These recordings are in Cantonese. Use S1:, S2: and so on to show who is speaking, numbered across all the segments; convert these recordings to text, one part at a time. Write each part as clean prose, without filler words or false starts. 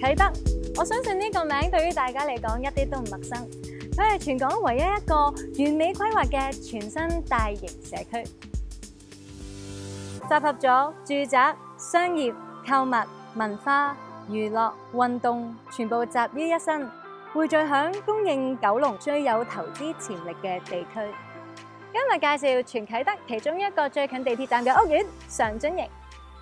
S1: 啟德，我相信呢個名對於大家嚟講一啲都唔陌生。佢係全港唯一一個完美規劃嘅全新大型社區，集合咗住宅、商業、購物、文化、娛樂、運動，全部集於一身，匯聚響供應九龍最有投資潛力嘅地區。今日介紹全啟德其中一個最近地鐵站嘅屋苑上樽盈。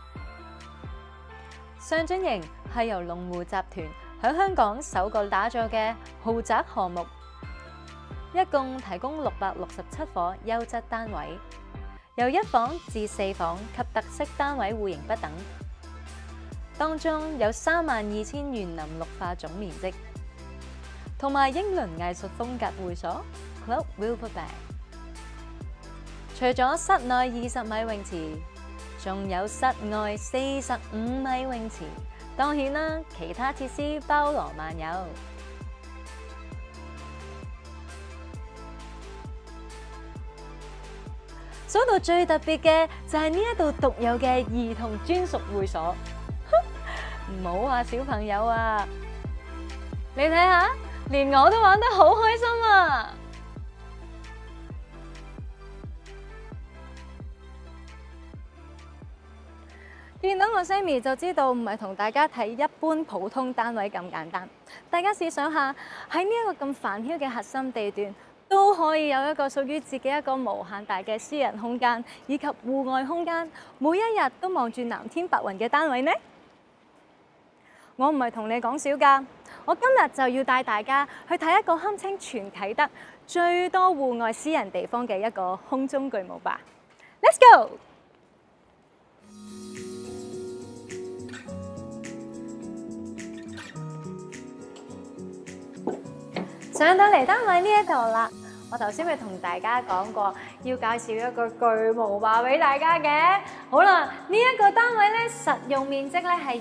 S1: 上樽盈係由龍湖集團喺香港首個打造嘅豪宅項目，一共提供667伙優質單位，由1房至4房及特色單位戶型不等。當中有32,000園林綠化總面積，同埋英倫藝術風格會所 Club Wildebeest。除咗室內20米泳池，仲有室外45米泳池。當然啦，其他設施包羅萬有。數到最特別嘅就係呢一度獨有嘅兒童專屬會所。唔好話小朋友啊，你睇下，連我都玩得好開心啊！見到我 Sammy 就知道唔係同大家睇一般普通單位咁簡單。大家試想下，喺呢一個咁繁囂嘅核心地段，都可以有一個屬於自己一個無限大嘅私人空間，以及戶外空間，每一日都望住藍天白雲嘅單位呢？我唔係同你講笑㗎，我今日就要帶大家去睇一個堪稱全啟德最多戶外私人地方嘅一個空中巨無霸。Let's go！ 上到嚟單位呢一度啦，我頭先咪同大家講過，要介紹一個巨無霸俾大家嘅。好啦，呢一個單位咧，實用面積咧係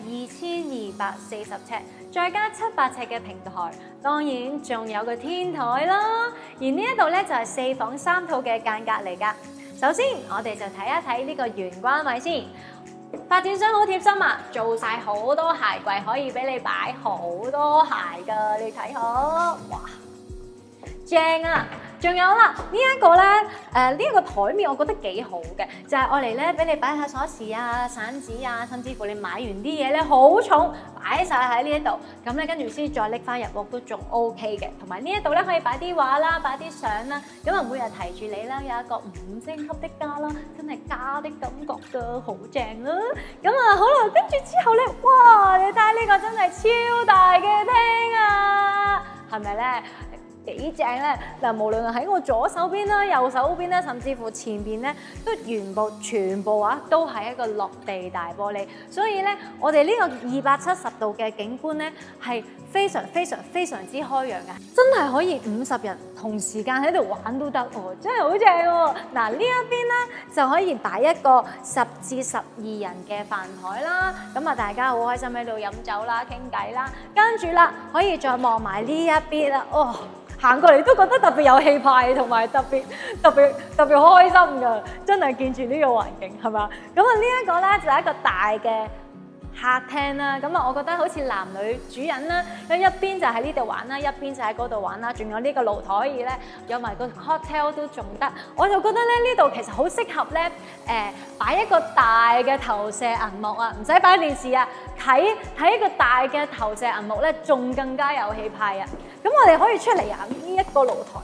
S1: 2240尺，再加700尺嘅平台，當然仲有個天台啦。而呢一度咧就係4房3套嘅間隔嚟㗎。首先，我哋就睇一睇呢個玄關位先。發展商好貼心啊，做晒好多鞋櫃可以俾你擺好多鞋㗎，你睇下，哇！正啊！仲有啦，呢一個咧，呢一個台面我覺得幾好嘅，就係愛嚟咧俾你擺下鎖匙啊、散紙啊，甚至乎你買完啲嘢咧好重，擺晒喺呢一度，咁咧跟住先再拎翻入屋都仲 OK 嘅。同埋呢一度咧可以擺啲畫啦、擺啲相啦，咁啊每日提住你啦，有一個5星級的家啦，真係家的感覺㗎，好正啦！咁啊好啦，跟住之後咧，哇！你睇下呢個真係超大嘅廳啊，係咪咧？幾正咧！嗱，無論喺我左手邊啦、右手邊啦，甚至乎前邊咧，都全部都係一個落地大玻璃，所以咧，我哋呢個270度嘅景觀咧，係非常之開揚嘅，真係可以50人同時間喺度玩都得喎，真係好正喎！嗱，呢一邊咧就可以擺一個10至12人嘅飯台啦，咁啊大家好開心喺度飲酒啦、傾偈啦，跟住啦可以再望埋呢一邊啦，哦！行過嚟都覺得特別有氣派，同埋特別開心㗎，真係見住呢個環境係嘛？咁啊呢一個咧就係一個大嘅客廳啦，咁啊我覺得好似男女主人啦，咁一邊就喺呢度玩啦，一邊就喺嗰度玩啦，仲有呢個露台可以咧，有埋個 cocktail 都仲得，我就覺得咧呢度其實好適合咧擺一個大嘅投射銀幕啊，唔使擺電視啊，睇一個大嘅投射銀幕咧，仲更加有氣派啊！咁我哋可以出嚟啊！呢一個露台，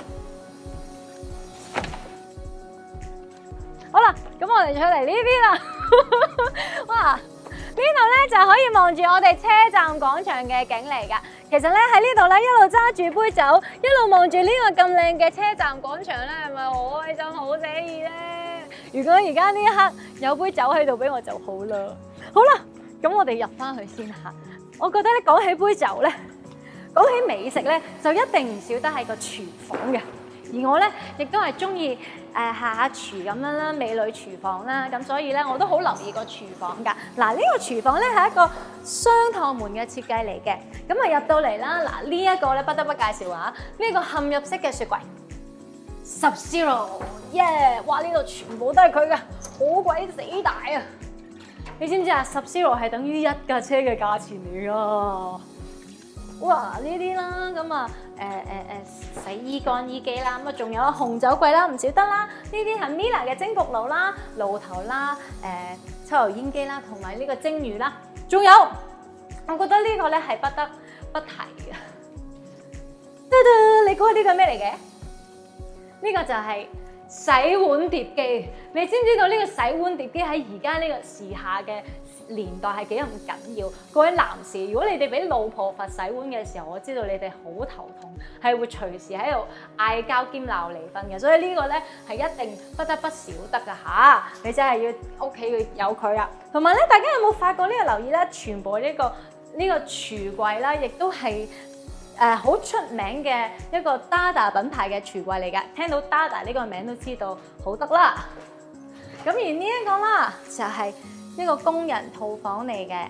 S1: 好啦，咁我哋出嚟呢邊啦，哇！呢度咧就可以望住我哋車站廣場嘅景嚟㗎。其實咧喺呢度咧一路揸住杯酒，一路望住呢個咁靚嘅車站廣場咧，係咪好開心、好寫意咧？如果而家呢一刻有杯酒喺度俾我就好啦。好啦，咁我哋入翻去先嚇。我覺得咧講起杯酒咧，講起美食咧，就一定唔少得係個廚房嘅。而我咧亦都係中意下廚咁樣啦，美女廚房啦，咁所以咧我都好留意個廚房㗎。嗱，呢個廚房咧係一個雙趟門嘅設計嚟嘅。咁啊入到嚟啦，嗱呢一個咧不得不介紹下，呢個嵌入式嘅雪櫃 Sub-Zero， 耶！哇，呢度全部都係佢㗎，好鬼死大啊！ 你知唔知啊？10 係等於1架車嘅價錢嚟㗎。哇！呢啲啦，咁啊洗衣乾衣機啦，咁啊仲有紅酒櫃啦，唔少得啦。呢啲係 Mila 嘅蒸焗爐啦、爐頭啦、抽油煙機啦，同埋呢個蒸魚啦。仲有，我覺得呢個咧係不得不提嘅。你估下呢個係咩嚟嘅？呢個就係洗碗碟機。你知唔知道呢個洗碗碟機喺而家呢個時下嘅年代係幾咁緊要？各位男士，如果你哋俾老婆罰洗碗嘅時候，我知道你哋好頭痛，係會隨時喺度嗌交兼鬧離婚嘅。所以呢個咧係一定不得不少得㗎嚇。你真係要屋企要有佢啊。同埋咧，大家有冇發覺呢個留意咧？全部呢個櫥櫃啦，亦都係好出名嘅一個 Dada 品牌嘅櫥櫃嚟㗎。聽到 Dada 呢個名都知道好得啦。咁而呢一個啦，就係一個工人套房嚟嘅，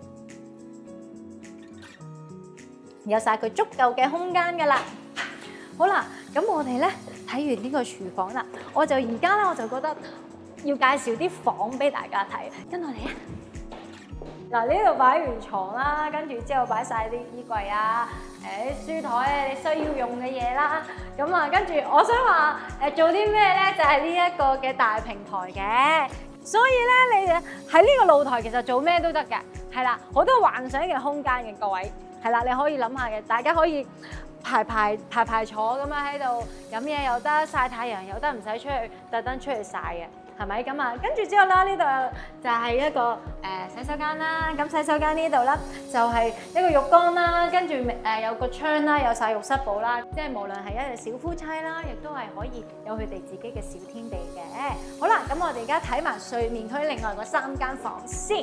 S1: 有晒佢足夠嘅空間㗎啦。好啦，咁我哋咧睇完呢個廚房啦，我就而家咧我就覺得要介紹啲房俾大家睇，跟我嚟啊！嗱，呢度擺完床啦，跟住之後擺晒啲衣櫃啊，啲書台你需要用嘅嘢啦。咁啊，跟住我想話做啲咩咧？就係呢一個嘅大平台嘅。所以咧，你喺呢個露台其實做咩都得嘅，係啦，好多幻想嘅空間嘅各位，係啦，你可以諗下嘅，大家可以排坐咁樣喺度飲嘢又得，曬太陽又得，唔使出去特登出去曬嘅。係咪咁啊？跟住之後啦，呢度就係一個洗手間啦。咁洗手間呢度啦，就係一個浴缸啦。跟住有個窗啦，有晒浴室寶啦。即係無論係一對小夫妻啦，亦都係可以有佢哋自己嘅小天地嘅。好啦，咁我哋而家睇埋睡眠區另外嗰3間房先。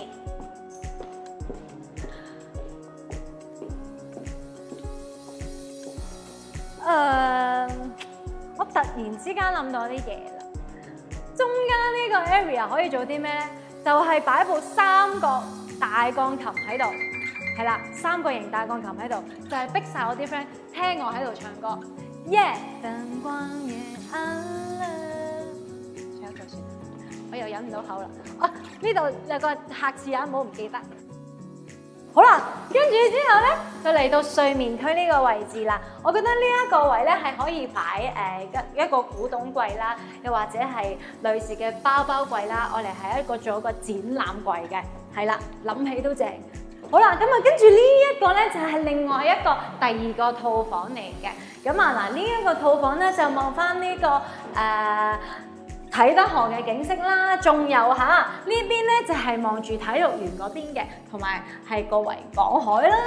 S1: 我突然之間諗到啲嘢啦。中間呢個 area 可以做啲咩咧？就係擺部3個大鋼琴喺度，係啦，3個型大鋼琴喺度，就係逼晒我啲 friend 聽我喺度唱歌。耶！燈光也暗了，唱一句算啦，我又忍唔到口啦。呢度有個客字啊，唔好唔記得。好啦，跟住之後咧，就嚟到睡眠區呢個位置啦。我覺得呢一個位咧係可以擺一個古董櫃啦，又或者係女士嘅包包櫃啦，我哋係做一個展覽櫃嘅，係啦，諗起都正。好啦，咁啊跟住呢一個咧就係另外一個第2個套房嚟嘅。咁啊嗱，呢一個套房咧就望翻呢個啟德河嘅景色啦，仲有呢邊咧就係望住體育園嗰邊嘅，同埋係個維港海啦。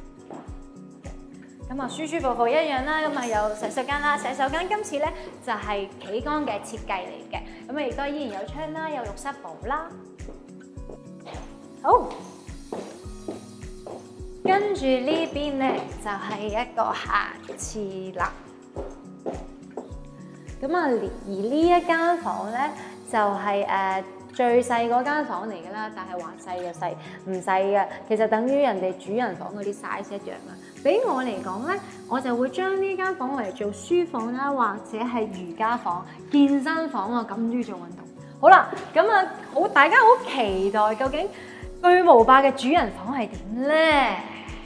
S1: 咁啊舒舒服服一樣啦，咁啊有洗手間啦，洗手間今次咧就係企缸嘅設計嚟嘅，咁啊亦都依然有窗啦，有浴室寶啦。好，跟住呢邊咧就係一個下廁啦。咁啊，而呢一間房咧就係最細嗰間房嚟㗎啦，但係話細就細，唔細嘅。其實等於人哋主人房嗰啲 size 一樣啊。俾我嚟講咧，我就會將呢間房嚟做書房啦，或者係瑜伽房、健身房啊，咁中意做運動。好啦，咁啊大家好期待究竟巨無霸嘅主人房係點咧？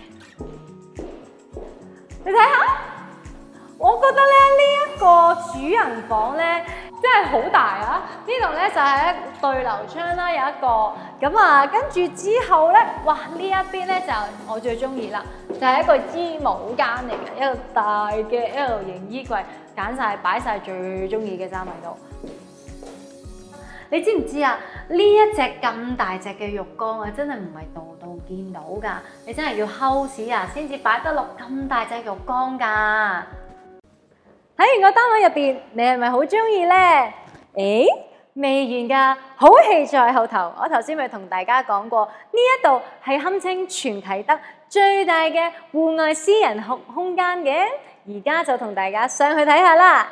S1: 你睇下。我覺得咧呢一個主人房咧真係好大啊！呢度咧就係一對流窗啦，有一個咁啊，跟住之後咧，哇呢一邊咧就我最中意啦，就係一個衣帽間嚟嘅，一個大嘅 L 型衣櫃，揀晒擺晒最中意嘅衫喺度。你知唔知啊？呢一隻咁大隻嘅浴缸啊，真係唔係度度見到㗎，你真係要 house 啊先至擺得落咁大隻浴缸㗎。睇完個單位入邊，你係咪好中意咧？誒，未完㗎，好戲在後頭。我頭先咪同大家講過，呢一度係堪稱全啟德最大嘅戶外私人空間嘅。而家就同大家上去睇下啦。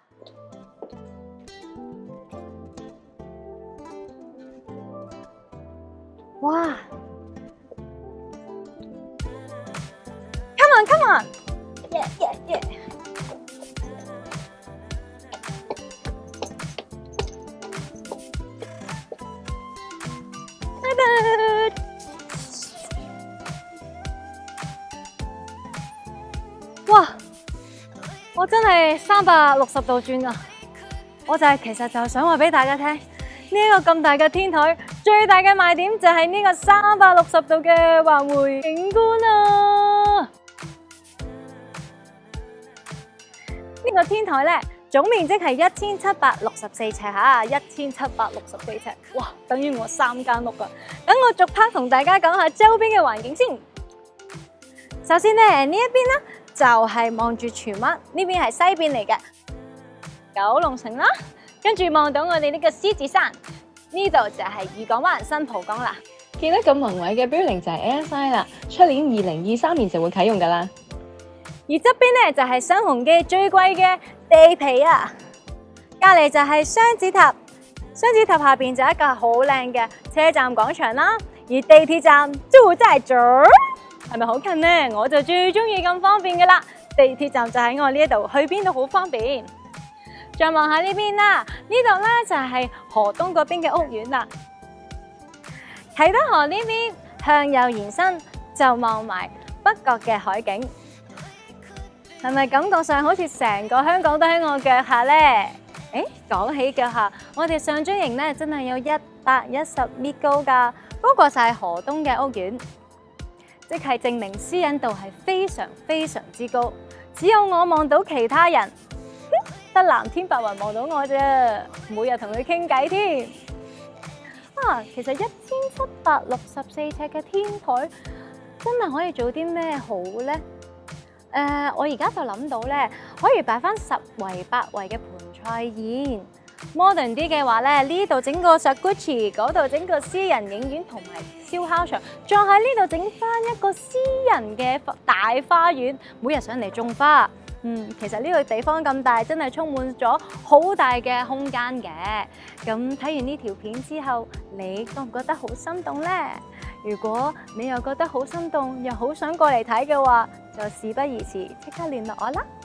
S1: 哇 ！Come on, come on! Yeah, yeah, yeah! 噠係360度轉啊！我其實就係想話俾大家聽，呢一個咁大嘅天台，最大嘅賣點就係呢個360度嘅環迴景觀啊！呢個天台咧，總面積係1764尺吓，1764尺，哇，等於我3間屋啊！等我逐 part 同大家講下周邊嘅環境先。首先咧，呢一邊咧就係望住荃灣，呢邊係西邊嚟嘅九龍城啦，跟住望到我哋呢個獅子山，呢度就係漁港灣新蒲崗啦。
S2: 見得咁宏偉嘅 building 就係 ASI 啦，出年2023年就會啟用噶啦。
S1: 而側邊咧就係新鴻基最貴嘅地皮啊，隔籬就係雙子塔，雙子塔下邊就係一個好靚嘅車站廣場啦，而地鐵站就在這兒，係咪好近呢？我就最中意咁方便噶啦，地鐵站就喺我呢一度，去邊度好方便。再望下呢邊啦，呢度咧就係河東嗰邊嘅屋苑啦，啟德河呢邊向右延伸就望埋北角嘅海景。係咪感覺上好似成個香港都喺我腳下呢？誒，講起腳下，我哋上中營咧真係有110米高㗎，嗰個就係河東嘅屋苑，即係證明私隱度係非常非常之高。只有我望到其他人，得藍天白雲望到我啫，每日同佢傾偈添。啊，其實1764尺嘅天台真係可以做啲咩好呢？我而家就諗到咧，可以擺翻10圍8圍嘅盤菜宴。modern 啲嘅話咧，呢度整個 Jacuzzi，嗰度整個私人影院同埋燒烤場，再喺呢度整翻一個私人嘅大花園，每日上嚟種花。其實呢個地方咁大，真係充滿咗好大嘅空間嘅。咁睇完呢條片之後，你覺唔覺得好心動呢？如果你又覺得好心動，又好想過嚟睇嘅話，就事不宜遲，即刻聯絡我啦！